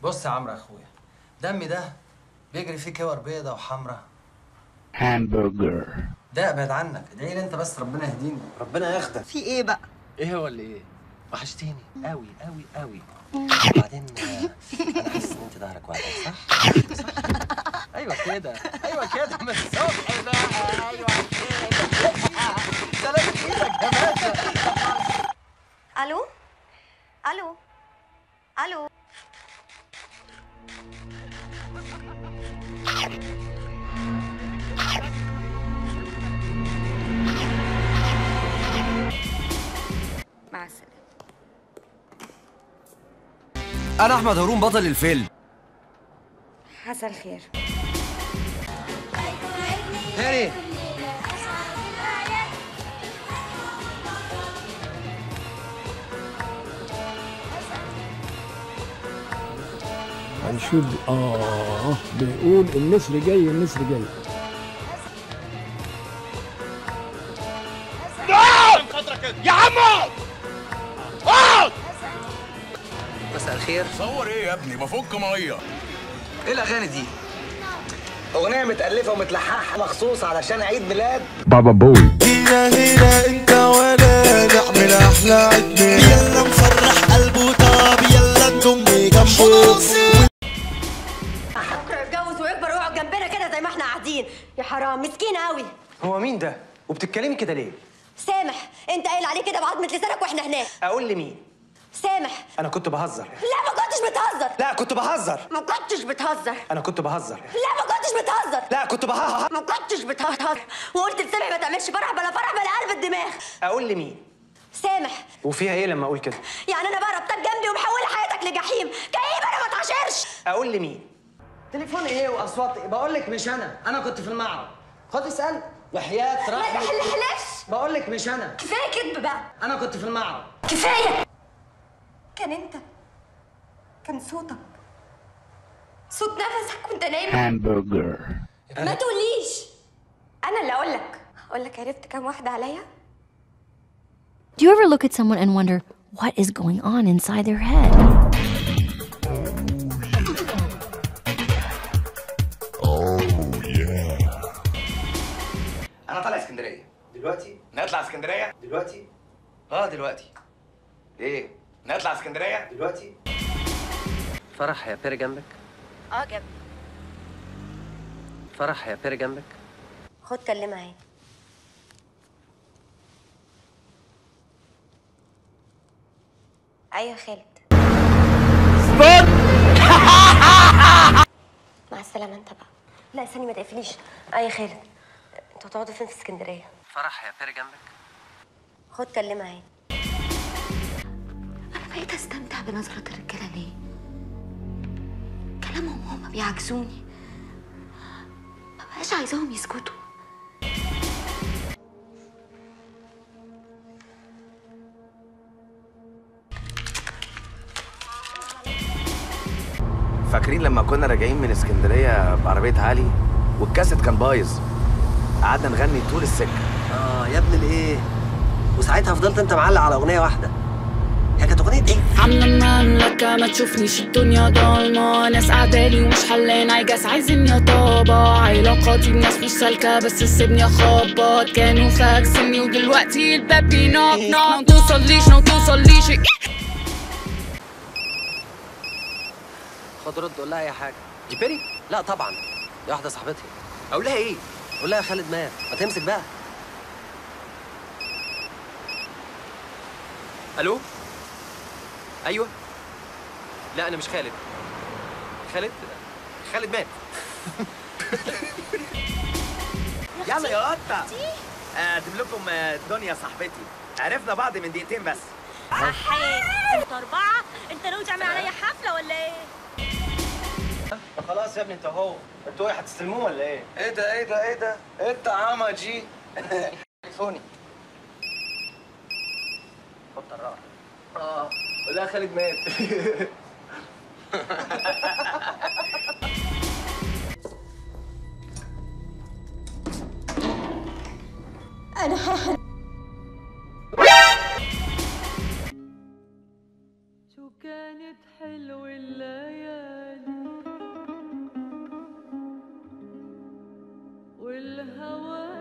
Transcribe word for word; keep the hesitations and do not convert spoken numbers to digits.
بص يا عمرو يا اخويا، دمي ده بيجري فيه كور بيضه وحمرا. همبرجر ده ابعد عنك، ادعي لي انت بس ربنا يهديني. ربنا ياخدك. في ايه بقى؟ ايه هو اللي ايه؟ وحشتيني قوي قوي قوي. وبعدين انا حاسس ان انت ظهرك واقع، صح؟ صح؟ ايوه كده، ايوه كده من الصبح بقى، ايوه كده. سلامة ايدك يا باشا. الو الو الو. مع السلامة. انا احمد هارون بطل الفيلم. حصل خير. هاني هنشوف. اه بيقول النسر جاي النسر جاي. يا عمو اقعد. مساء الخير. صور ايه يا ابني؟ بفك ميه. ايه الاغاني دي؟ اغنيه متالفه ومتلححه مخصوص علشان عيد ميلاد بابا بوي. هنا هنا انت وانا نعمل احلى عيد ميلاد. يلا نفرح قلبه، طب يلا نضم جنبه. اتجوز ويكبر ويقعد جنبنا كده زي ما احنا قاعدين. يا حرام، مسكين قوي. هو مين ده؟ وبتتكلمي كده ليه؟ سامح، انت قايل عليه كده بعضمة لسانك واحنا هناك. اقول لمين؟ سامح. انا كنت بهزر. لا ما كنتش بتهزر. لا كنت بهزر. ما كنتش بتهزر. انا كنت بهزر. لا ما كنتش بتهزر. لا كنت بهزر. ما كنتش بتهزر. وقلت لسامح ما تعملش فرح بلا فرح بلا قلب الدماغ. اقول لمين؟ سامح. وفيها ايه لما اقول كده؟ يعني انا بقى ربطك جنبي ومحوله حياتك لجحيم كئيب، انا ما اتعاشرش. اقول لمين؟ تليفون ايه واصوات ايه؟ بقول لك مش انا، انا كنت في المعرض. خد اسال وحياه ما رحمه. تحلحلفش. بقول لك مش انا، كفايه كذب بقى. انا كنت في المعرض. كفايه. كان انت، كان صوتك، صوت نفسك وانت نايم. همبرجر. ما تقوليش، انا اللي اقول لك. اقول لك عرفت كام واحده عليا؟ Do you ever look at someone and wonder what is going on inside their head? انا طالع اسكندريه دلوقتي. نطلع اسكندريه دلوقتي. اه دلوقتي. ايه؟ نطلع اسكندريه دلوقتي. فرح يا بيري جنبك. اه جنبي. فرح يا بيري جنبك. خد كلمها اهي. ايوه خالد. مع السلامه انت بقى. لا استني ما تقفليش. ايوه خالد، انتوا هتقعدوا فين في اسكندريه؟ فرح يا بيري جنبك. خد كلمها اهي. انا بقيت استمتع بنظره الرجاله ليه؟ كلامهم هما بيعكسوني، ما بقاش عايزاهم يسكتوا. فاكرين لما كنا راجعين من اسكندريه بعربيه علي والكاسيت كان بايظ؟ قعدنا نغني طول السكه. اه يا ابن الايه، وساعتها فضلت انت معلق على اغنيه واحده. هي كانت اغنيه ايه؟ عامله المملكه ما تشوفنيش الدنيا ضلمه، ناس قعدالي ومش حلان عايجاس عايزين يا طابع. علاقاتي بناس مش سالكه بس سيبني اخبط. كانوا فاكسني ودلوقتي الباب بينوك نوك. ما توصليش ما توصليش. خد رد قول لها اي حاجه. دي بيري؟ لا طبعا، دي واحده صاحبتي. اقول لها ايه؟ قول لها خالد مات، ما تمسك بقى. الو؟ ايوه؟ لا انا مش خالد. خالد؟ خالد مات. يلا يا قطه. اقدم لكم دنيا صاحبتي. عرفنا بعض من دقيقتين بس. احي انتوا اربعه، انت ناوي تعمل عليا حفله ولا ايه؟ خلاص يا ابني انت اهو. انتوا ايه هتستلموه ولا ايه؟ ايه ده ايه ده ايه ده؟ انت عمى جي. تليفوني. خد الراحه. اه ولا خالد مات. انا وكانت حلوة الليالي والهوى